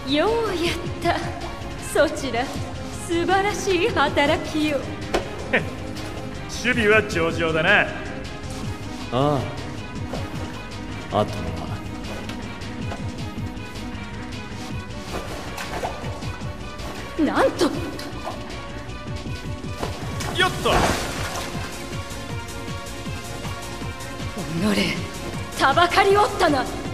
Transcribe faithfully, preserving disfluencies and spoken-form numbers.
ようやった。そちら素晴らしい働きよ。 守備は上々だな。 ああ、あとはなんと。 よっと。 おのれ、たばかりおったな。